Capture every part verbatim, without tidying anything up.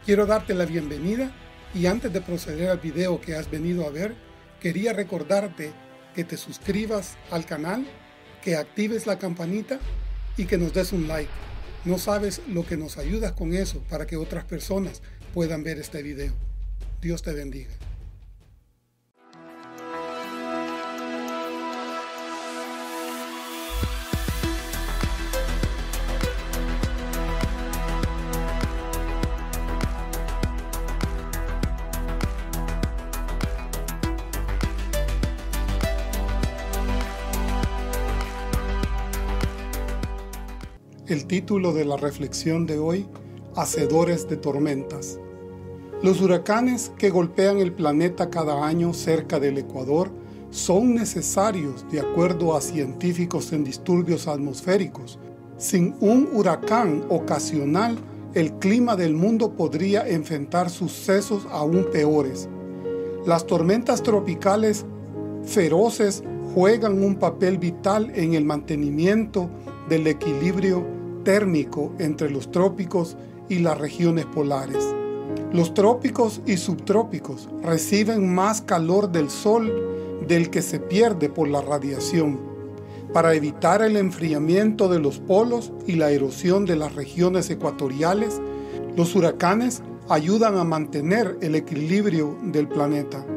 Quiero darte la bienvenida y antes de proceder al video que has venido a ver, quería recordarte que te suscribas al canal, que actives la campanita y que nos des un like. No sabes lo que nos ayudas con eso para que otras personas puedan ver este video. Dios te bendiga. El título de la reflexión de hoy: Hacedores de tormentas. Los huracanes que golpean el planeta cada año cerca del Ecuador son necesarios de acuerdo a científicos en disturbios atmosféricos. Sin un huracán ocasional, el clima del mundo podría enfrentar sucesos aún peores. Las tormentas tropicales feroces juegan un papel vital en el mantenimiento del equilibrio térmico entre los trópicos y las regiones polares. Los trópicos y subtrópicos reciben más calor del sol del que se pierde por la radiación. Para evitar el enfriamiento de los polos y la erosión de las regiones ecuatoriales, los huracanes ayudan a mantener el equilibrio del planeta.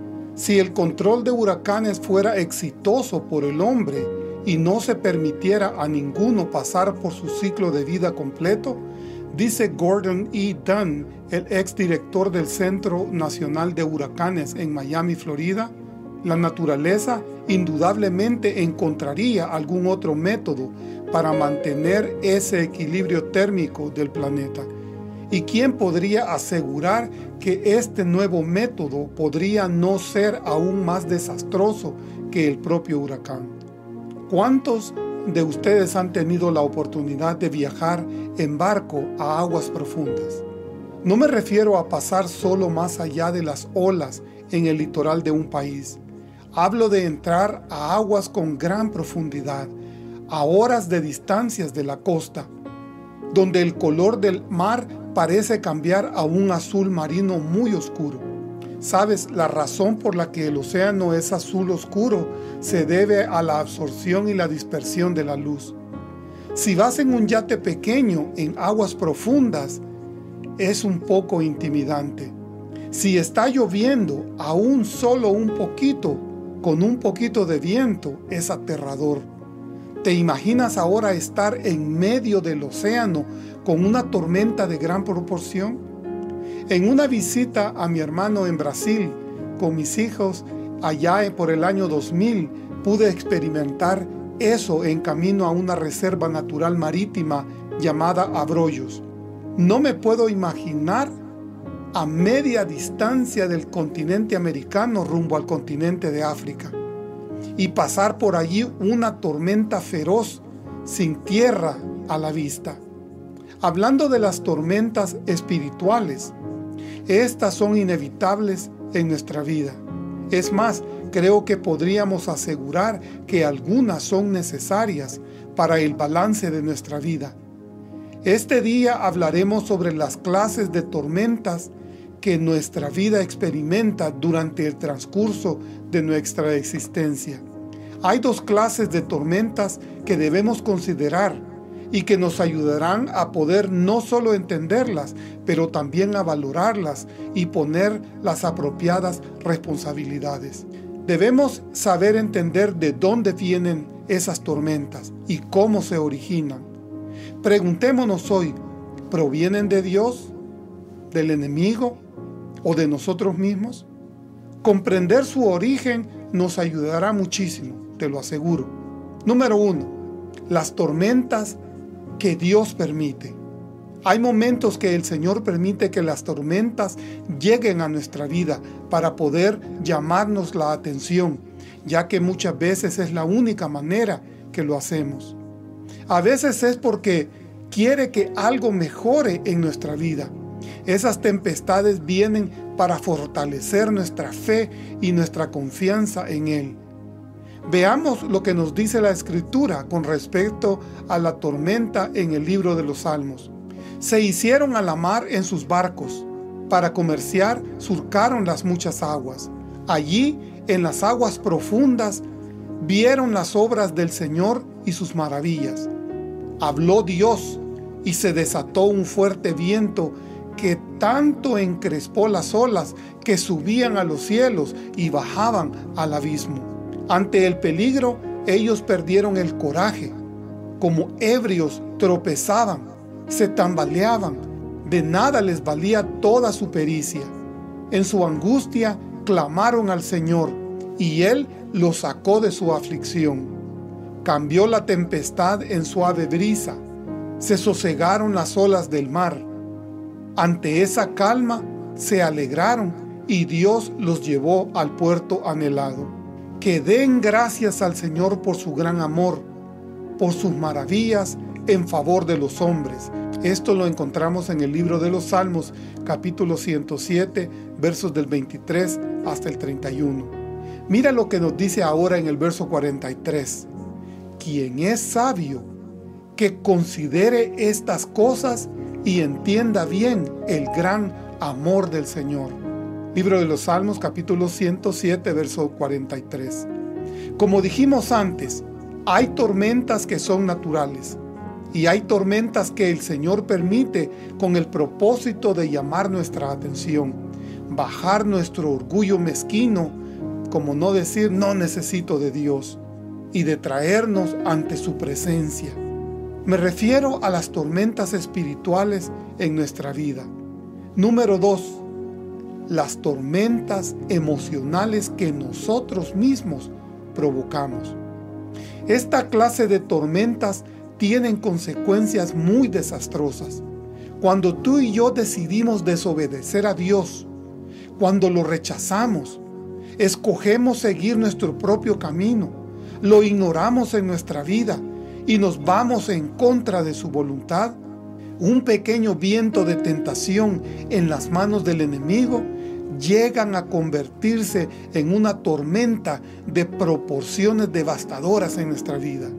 Si el control de huracanes fuera exitoso por el hombre y no se permitiera a ninguno pasar por su ciclo de vida completo, dice Gordon E. Dunn, el exdirector del Centro Nacional de Huracanes en Miami, Florida, la naturaleza indudablemente encontraría algún otro método para mantener ese equilibrio térmico del planeta. ¿Y quién podría asegurar que este nuevo método podría no ser aún más desastroso que el propio huracán? ¿Cuántos de ustedes han tenido la oportunidad de viajar en barco a aguas profundas? No me refiero a pasar solo más allá de las olas en el litoral de un país. Hablo de entrar a aguas con gran profundidad, a horas de distancias de la costa, donde el color del mar parece cambiar a un azul marino muy oscuro. ¿Sabes? La razón por la que el océano es azul oscuro se debe a la absorción y la dispersión de la luz. Si vas en un yate pequeño en aguas profundas, es un poco intimidante. Si está lloviendo aún solo un poquito, con un poquito de viento, es aterrador. ¿Te imaginas ahora estar en medio del océano con una tormenta de gran proporción? En una visita a mi hermano en Brasil, con mis hijos, allá por el año dos mil, pude experimentar eso en camino a una reserva natural marítima llamada Abrolhos. No me puedo imaginar a media distancia del continente americano rumbo al continente de África y pasar por allí una tormenta feroz sin tierra a la vista. Hablando de las tormentas espirituales, estas son inevitables en nuestra vida. Es más, creo que podríamos asegurar que algunas son necesarias para el balance de nuestra vida. Este día hablaremos sobre las clases de tormentas que nuestra vida experimenta durante el transcurso de nuestra existencia. Hay dos clases de tormentas que debemos considerar y que nos ayudarán a poder no solo entenderlas, pero también a valorarlas y poner las apropiadas responsabilidades. Debemos saber entender de dónde vienen esas tormentas y cómo se originan. Preguntémonos hoy, ¿provienen de Dios, del enemigo o de nosotros mismos? Comprender su origen nos ayudará muchísimo, te lo aseguro. Número uno, las tormentas que Dios permite. Hay momentos que el Señor permite que las tormentas lleguen a nuestra vida para poder llamarnos la atención, ya que muchas veces es la única manera que lo hacemos. A veces es porque quiere que algo mejore en nuestra vida. Esas tempestades vienen para fortalecer nuestra fe y nuestra confianza en Él. Veamos lo que nos dice la Escritura con respecto a la tormenta en el libro de los Salmos. Se hicieron a la mar en sus barcos. Para comerciar surcaron las muchas aguas. Allí, en las aguas profundas, vieron las obras del Señor y sus maravillas. Habló Dios y se desató un fuerte viento que tanto encrespó las olas que subían a los cielos y bajaban al abismo. Ante el peligro, ellos perdieron el coraje. Como ebrios tropezaban, se tambaleaban, de nada les valía toda su pericia. En su angustia clamaron al Señor, y Él los sacó de su aflicción. Cambió la tempestad en suave brisa, se sosegaron las olas del mar. Ante esa calma se alegraron, y Dios los llevó al puerto anhelado. Que den gracias al Señor por su gran amor, por sus maravillas en favor de los hombres. Esto lo encontramos en el libro de los Salmos, capítulo ciento siete, versos del veintitrés hasta el treinta y uno. Mira lo que nos dice ahora en el verso cuarenta y tres. Quien es sabio, que considere estas cosas y entienda bien el gran amor del Señor. Libro de los Salmos, capítulo ciento siete, verso cuarenta y tres. Como dijimos antes, hay tormentas que son naturales. Y hay tormentas que el Señor permite con el propósito de llamar nuestra atención, bajar nuestro orgullo mezquino, como no decir no necesito de Dios, y de traernos ante su presencia. Me refiero a las tormentas espirituales en nuestra vida. Número dos, las tormentas emocionales que nosotros mismos provocamos. Esta clase de tormentas tienen consecuencias muy desastrosas. Cuando tú y yo decidimos desobedecer a Dios, cuando lo rechazamos, escogemos seguir nuestro propio camino, lo ignoramos en nuestra vida y nos vamos en contra de su voluntad, un pequeño viento de tentación en las manos del enemigo llegan a convertirse en una tormenta de proporciones devastadoras en nuestra vida.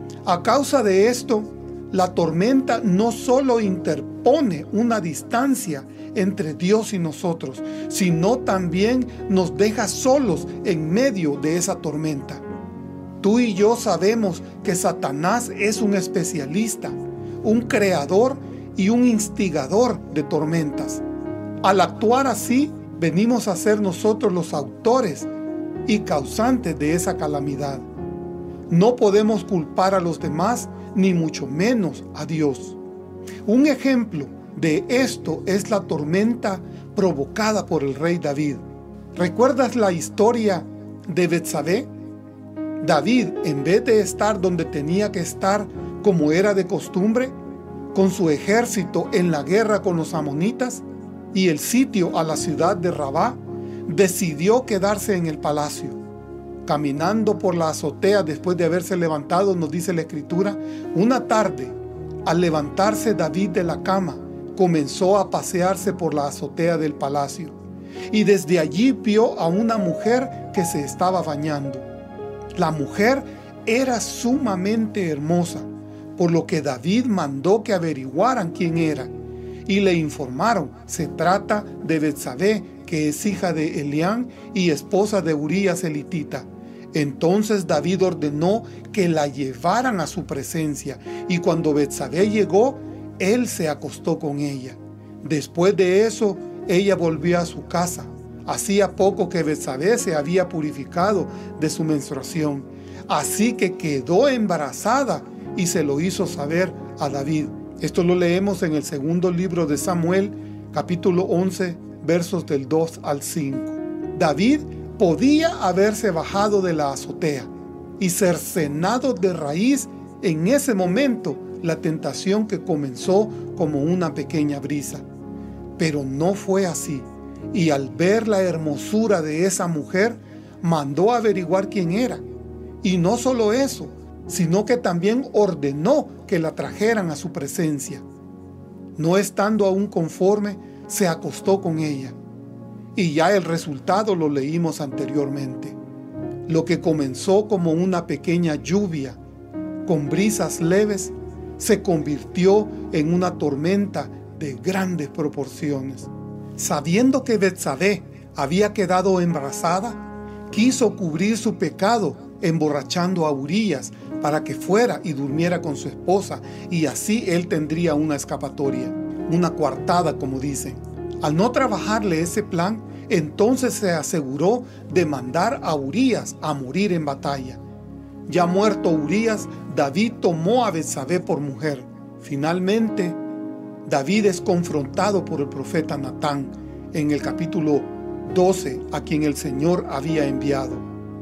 A causa de esto, la tormenta no solo interpone una distancia entre Dios y nosotros, sino también nos deja solos en medio de esa tormenta. Tú y yo sabemos que Satanás es un especialista, un creador y un instigador de tormentas. Al actuar así, venimos a ser nosotros los autores y causantes de esa calamidad. No podemos culpar a los demás, ni mucho menos a Dios. Un ejemplo de esto es la tormenta provocada por el rey David. ¿Recuerdas la historia de Betsabé? David, en vez de estar donde tenía que estar como era de costumbre, con su ejército en la guerra con los amonitas y el sitio a la ciudad de Rabá, decidió quedarse en el palacio. Caminando por la azotea después de haberse levantado, nos dice la Escritura, una tarde, al levantarse David de la cama, comenzó a pasearse por la azotea del palacio, y desde allí vio a una mujer que se estaba bañando. La mujer era sumamente hermosa, por lo que David mandó que averiguaran quién era, y le informaron, se trata de Betsabé, que es hija de Elián y esposa de Urías elitita. Entonces David ordenó que la llevaran a su presencia, y cuando Betsabé llegó, él se acostó con ella. Después de eso, ella volvió a su casa. Hacía poco que Betsabé se había purificado de su menstruación, así que quedó embarazada y se lo hizo saber a David. Esto lo leemos en el segundo libro de Samuel, capítulo once, versos del dos al cinco. David podía haberse bajado de la azotea y cercenado de raíz en ese momento la tentación que comenzó como una pequeña brisa. Pero no fue así, y al ver la hermosura de esa mujer, mandó averiguar quién era. Y no solo eso, sino que también ordenó que la trajeran a su presencia. No estando aún conforme, se acostó con ella. Y ya el resultado lo leímos anteriormente. Lo que comenzó como una pequeña lluvia, con brisas leves, se convirtió en una tormenta de grandes proporciones. Sabiendo que Betsabé había quedado embarazada, quiso cubrir su pecado emborrachando a Urías para que fuera y durmiera con su esposa, y así él tendría una escapatoria, una coartada, como dicen. Al no trabajarle ese plan, entonces se aseguró de mandar a Urías a morir en batalla. Ya muerto Urías, David tomó a Betsabé por mujer. Finalmente, David es confrontado por el profeta Natán en el capítulo doce, a quien el Señor había enviado.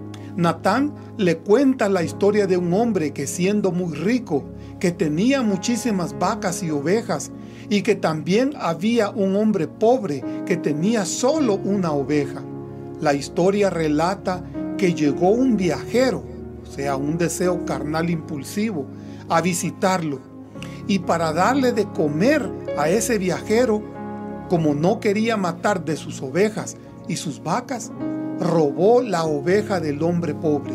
Natán le cuenta la historia de un hombre que, siendo muy rico, que tenía muchísimas vacas y ovejas, y que también había un hombre pobre que tenía solo una oveja. La historia relata que llegó un viajero, o sea, un deseo carnal impulsivo, a visitarlo, y para darle de comer a ese viajero, como no quería matar de sus ovejas y sus vacas, robó la oveja del hombre pobre.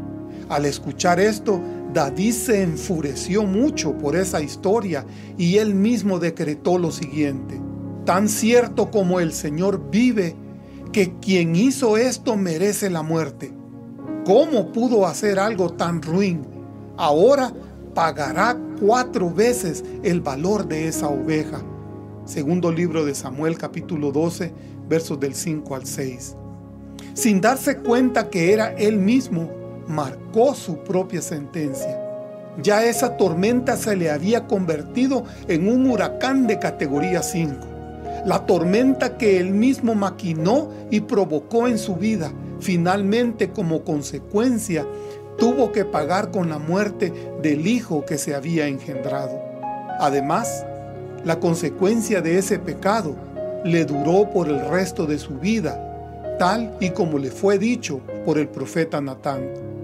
Al escuchar esto, David se enfureció mucho por esa historia y él mismo decretó lo siguiente: tan cierto como el Señor vive, que quien hizo esto merece la muerte. ¿Cómo pudo hacer algo tan ruin? Ahora pagará cuatro veces el valor de esa oveja. Segundo libro de Samuel, capítulo doce, versos del cinco al seis. Sin darse cuenta que era él mismo, marcó su propia sentencia. Ya esa tormenta se le había convertido en un huracán de categoría cinco. La tormenta que él mismo maquinó y provocó en su vida, finalmente, como consecuencia, tuvo que pagar con la muerte del hijo que se había engendrado. Además, la consecuencia de ese pecado le duró por el resto de su vida, tal y como le fue dicho por el profeta Natán.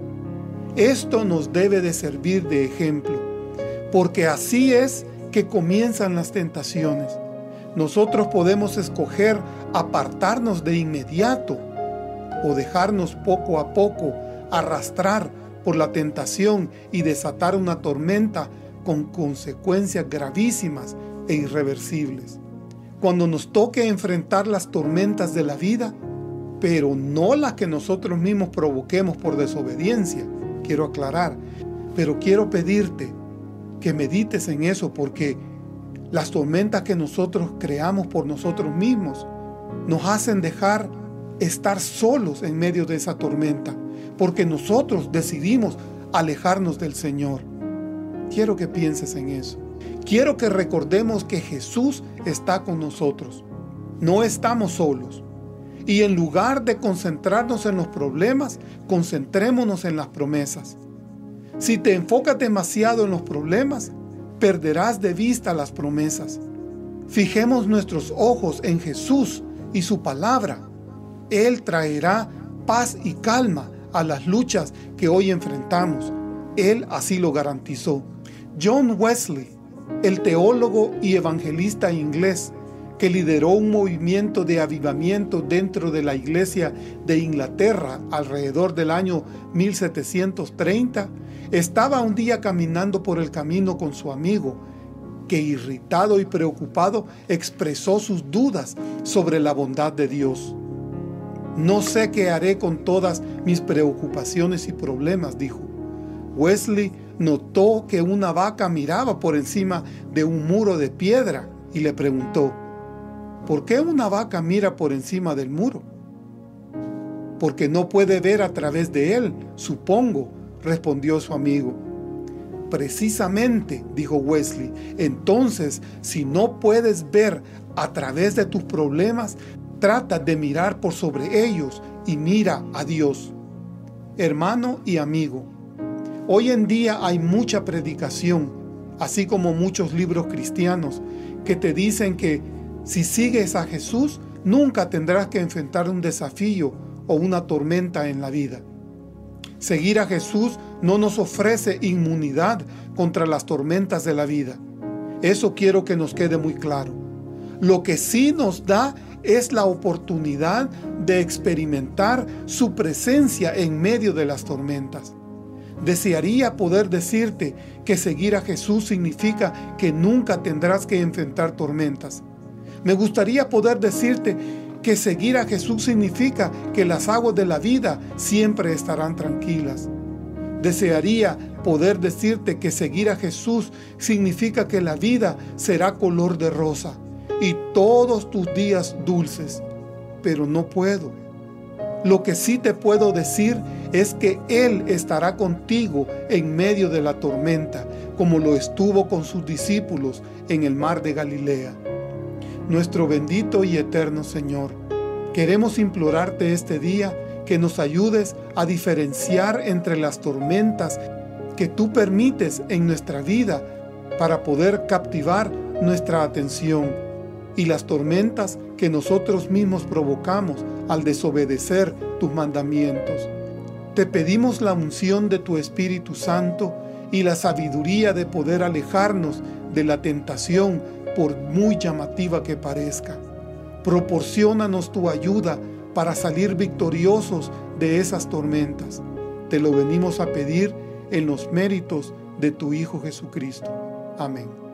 Esto nos debe de servir de ejemplo, porque así es que comienzan las tentaciones. Nosotros podemos escoger apartarnos de inmediato o dejarnos poco a poco arrastrar por la tentación y desatar una tormenta con consecuencias gravísimas e irreversibles. Cuando nos toque enfrentar las tormentas de la vida, pero no las que nosotros mismos provoquemos por desobediencia, quiero aclarar, pero quiero pedirte que medites en eso, porque las tormentas que nosotros creamos por nosotros mismos nos hacen dejar estar solos en medio de esa tormenta, porque nosotros decidimos alejarnos del Señor. Quiero que pienses en eso. Quiero que recordemos que Jesús está con nosotros. No estamos solos. Y en lugar de concentrarnos en los problemas, concentrémonos en las promesas. Si te enfocas demasiado en los problemas, perderás de vista las promesas. Fijemos nuestros ojos en Jesús y su palabra. Él traerá paz y calma a las luchas que hoy enfrentamos. Él así lo garantizó. John Wesley, el teólogo y evangelista inglés, que lideró un movimiento de avivamiento dentro de la iglesia de Inglaterra alrededor del año mil setecientos treinta, estaba un día caminando por el camino con su amigo, que irritado y preocupado expresó sus dudas sobre la bondad de Dios. No sé qué haré con todas mis preocupaciones y problemas, dijo. Wesley notó que una vaca miraba por encima de un muro de piedra y le preguntó: ¿por qué una vaca mira por encima del muro? Porque no puede ver a través de él, supongo, respondió su amigo. Precisamente, dijo Wesley, entonces, si no puedes ver a través de tus problemas, trata de mirar por sobre ellos y mira a Dios. Hermano y amigo, hoy en día hay mucha predicación, así como muchos libros cristianos, que te dicen que si sigues a Jesús, nunca tendrás que enfrentar un desafío o una tormenta en la vida. Seguir a Jesús no nos ofrece inmunidad contra las tormentas de la vida. Eso quiero que nos quede muy claro. Lo que sí nos da es la oportunidad de experimentar su presencia en medio de las tormentas. Desearía poder decirte que seguir a Jesús significa que nunca tendrás que enfrentar tormentas. Me gustaría poder decirte que seguir a Jesús significa que las aguas de la vida siempre estarán tranquilas. Desearía poder decirte que seguir a Jesús significa que la vida será color de rosa y todos tus días dulces, pero no puedo. Lo que sí te puedo decir es que Él estará contigo en medio de la tormenta, como lo estuvo con sus discípulos en el mar de Galilea. Nuestro bendito y eterno Señor, queremos implorarte este día que nos ayudes a diferenciar entre las tormentas que tú permites en nuestra vida para poder captivar nuestra atención y las tormentas que nosotros mismos provocamos al desobedecer tus mandamientos. Te pedimos la unción de tu Espíritu Santo y la sabiduría de poder alejarnos de la tentación por muy llamativa que parezca. Proporciónanos tu ayuda para salir victoriosos de esas tormentas. Te lo venimos a pedir en los méritos de tu Hijo Jesucristo. Amén.